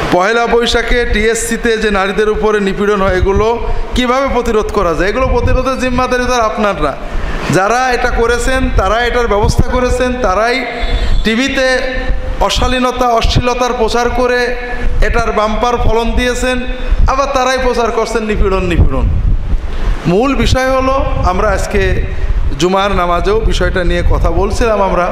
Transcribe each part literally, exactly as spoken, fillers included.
পহেলা বৈশাখে টিএসসিতে যে নারীদের উপরে নিপীড়ন হয় এগুলো কিভাবে প্রতিরোধ করা যায়? এগুলো প্রতিরোধের জিম্মাদারি তো আপনারা, যারা এটা করেছেন তারা এটার ব্যবস্থা করেছেন, তারাই টিভিতে অশালীনতা অশ্লীলতার প্রচার করে এটার বাম্পার ফলন দিয়েছেন, আবার তারাই প্রচার করছেন নিপীড়ন নিপীড়ন। মূল বিষয় হলো, আমরা আজকে জুমার নামাজেও বিষয়টা নিয়ে কথা বলছিলাম, আমরা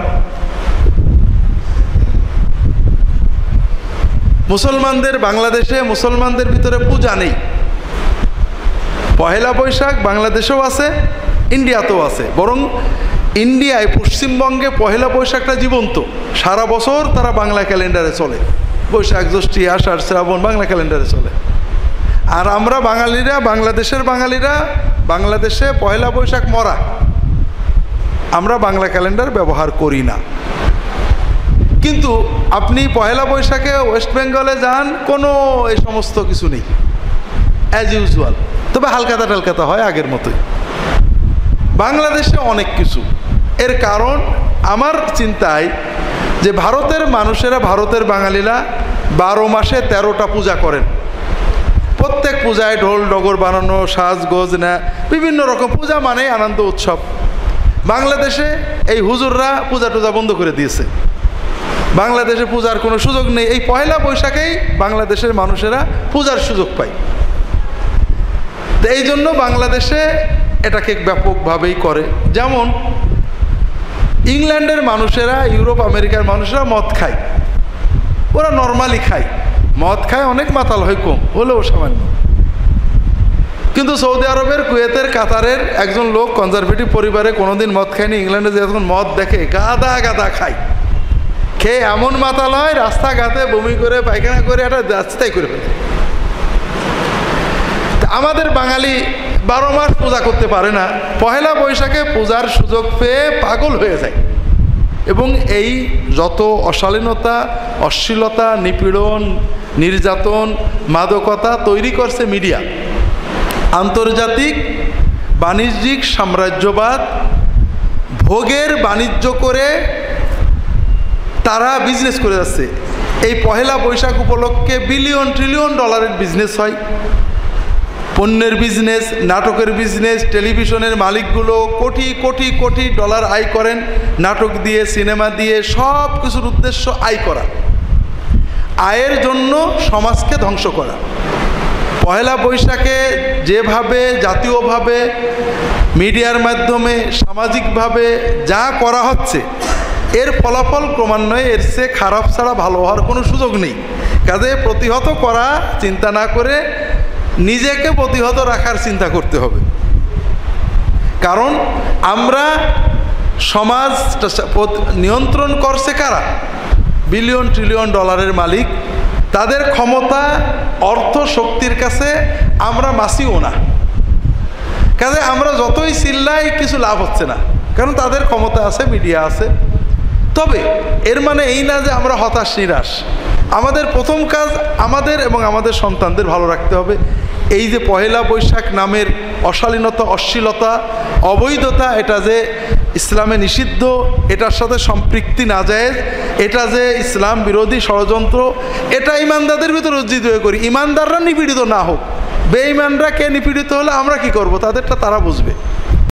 মুসলমানদের বাংলাদেশে মুসলমানদের ভিতরে পূজা নেই। পহেলা বৈশাখ বাংলাদেশেও আছে, ইন্ডিয়াতেও আছে, বরং ইন্ডিয়ায় পশ্চিমবঙ্গে পহেলা বৈশাখটা জীবন্ত, সারা বছর তারা বাংলা ক্যালেন্ডারে চলে, বৈশাখ জ্যৈষ্ঠী আষাঢ় শ্রাবণ বাংলা ক্যালেন্ডারে চলে। আর আমরা বাঙালিরা, বাংলাদেশের বাঙালিরা বাংলাদেশে পহেলা বৈশাখ মরা, আমরা বাংলা ক্যালেন্ডার ব্যবহার করি না। কিন্তু আপনি পহেলা বৈশাখে ওয়েস্ট বেঙ্গলে যান, কোনো এই সমস্ত কিছু নেই, অ্যাজ ইউজুয়াল, তবে হালকাতা টালকাতা হয় আগের মতোই। বাংলাদেশে অনেক কিছু, এর কারণ আমার চিন্তায় যে ভারতের মানুষেরা, ভারতের বাঙালিরা বারো মাসে তেরোটা পূজা করেন, প্রত্যেক পূজায় ঢোল ডগর বানানো, সাজগোজ না, বিভিন্ন রকম পূজা মানে আনন্দ উৎসব। বাংলাদেশে এই হুজুররা পূজা টুজা বন্ধ করে দিয়েছে, বাংলাদেশে পূজার কোনো সুযোগ নেই। এই পহেলা বৈশাখেই বাংলাদেশের মানুষেরা পূজার সুযোগ পায়, তো এই জন্য বাংলাদেশে এটাকে ব্যাপকভাবেই করে। যেমন ইংল্যান্ডের মানুষেরা, ইউরোপ আমেরিকার মানুষেরা মদ খায়, ওরা নর্মালি খায়, মদ খায়, অনেক মাতাল হয়, কম হলেও সামান্য। কিন্তু সৌদি আরবের, কুয়েতের, কাতারের একজন লোক কনজারভেটিভ পরিবারে কোনোদিন মদ খায়নি, ইংল্যান্ডে যে যখন মদ দেখে গাদা গাদা খায়, খেয়ে এমন মাতাল হয় রাস্তাঘাটে বমি করে পায়খানা করে একটা রাস্তায় করে ফেলে। আমাদের বাঙালি বারো মাস পূজা করতে পারে না, পহেলা বৈশাখে পূজার সুযোগ পেয়ে পাগল হয়ে যায়। এবং এই যত অশালীনতা অশ্লীলতা নিপীড়ন নির্যাতন মাদকতা তৈরি করছে মিডিয়া, আন্তর্জাতিক বাণিজ্যিক সাম্রাজ্যবাদ ভোগের বাণিজ্য করে তারা বিজনেস করে যাচ্ছে। এই পহেলা বৈশাখ উপলক্ষে বিলিয়ন ট্রিলিয়ন ডলারের বিজনেস হয়, পণ্যের বিজনেস, নাটকের বিজনেস, টেলিভিশনের মালিকগুলো কোটি কোটি কোটি ডলার আয় করেন নাটক দিয়ে, সিনেমা দিয়ে, সব কিছুর উদ্দেশ্য আয় করা, আয়ের জন্য সমাজকে ধ্বংস করা। পহেলা বৈশাখে যেভাবে জাতীয়ভাবে মিডিয়ার মাধ্যমে সামাজিকভাবে যা করা হচ্ছে, এর ফলাফল ক্রমান্বয়ে এর চেয়ে খারাপ ছাড়া ভালো হওয়ার কোনো সুযোগ নেই। কাজে প্রতিহত করা চিন্তা না করে নিজেকে প্রতিহত রাখার চিন্তা করতে হবে। কারণ আমরা সমাজ নিয়ন্ত্রণ করছে কারা? বিলিয়ন ট্রিলিয়ন ডলারের মালিক, তাদের ক্ষমতা অর্থ শক্তির কাছে আমরা মাসিও না। কাজে আমরা যতই চিল্লাই কিছু লাভ হচ্ছে না, কারণ তাদের ক্ষমতা আছে, মিডিয়া আছে। তবে এর মানে এই না যে আমরা হতাশ নিরাশ। আমাদের প্রথম কাজ আমাদের এবং আমাদের সন্তানদের ভালো রাখতে হবে। এই যে পহেলা বৈশাখ নামের অশালীনতা অশ্লীলতা অবৈধতা, এটা যে ইসলামে নিষিদ্ধ, এটার সাথে সম্পৃক্তি না যায়, এটা যে ইসলাম বিরোধী ষড়যন্ত্র, এটা ইমানদারদের ভিতরে উজ্জিত হয়ে করি। ইমানদাররা নিপীড়িত না হোক, বেঈমানরা কে নিপীড়িত হলে আমরা কি করব, তাদেরটা তারা বুঝবে।